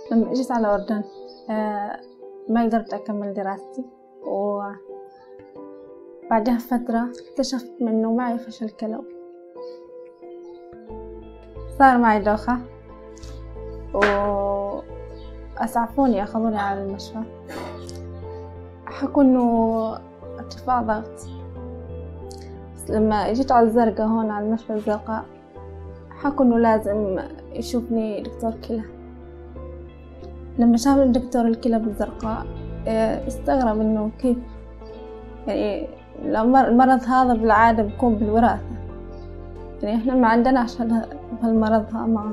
لما جيت على الأردن ما قدرت أكمل دراستي، وبعدها فترة اكتشفت إنه معي فشل كلوي. صار معي دوخة وأسعفوني أخذوني على المشفى، حكوا إنه ارتفاع ضغط. بس لما جيت على الزرقاء هون على المشفى الزرقاء حكوا إنه لازم يشوفني دكتور كلى. لما شاف الدكتور الكلى بالزرقاء استغرب إنه كيف يعني المرض هذا بالعادة بيكون بالوراثة، يعني إحنا ما عندناش هالمرض هذا معه.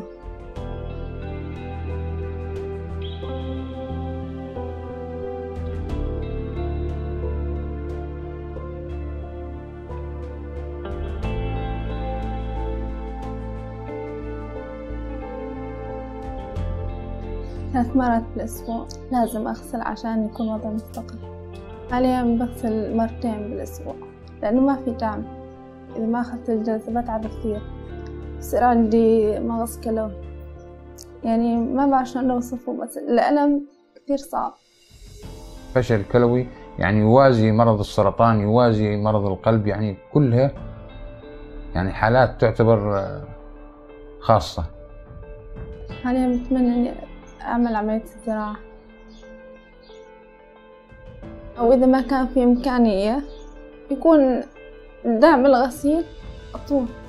ثلاث مرات بالأسبوع لازم أغسل عشان يكون وضعي مستقر. حاليا بغسل مرتين بالأسبوع لأنه ما في دعم. إذا ما أخذت الجلسة بتعب كثير، بصير عندي مغص كلوي، يعني ما بعرف شلون أوصفه، بس الألم كثير صعب. فشل كلوي يعني يوازي مرض السرطان، يوازي مرض القلب، يعني كلها يعني حالات تعتبر خاصة. حاليا بتمنى إني أعمل عملية الزراعة، أو إذا ما كان في إمكانية يكون دعم الغسيل أطول.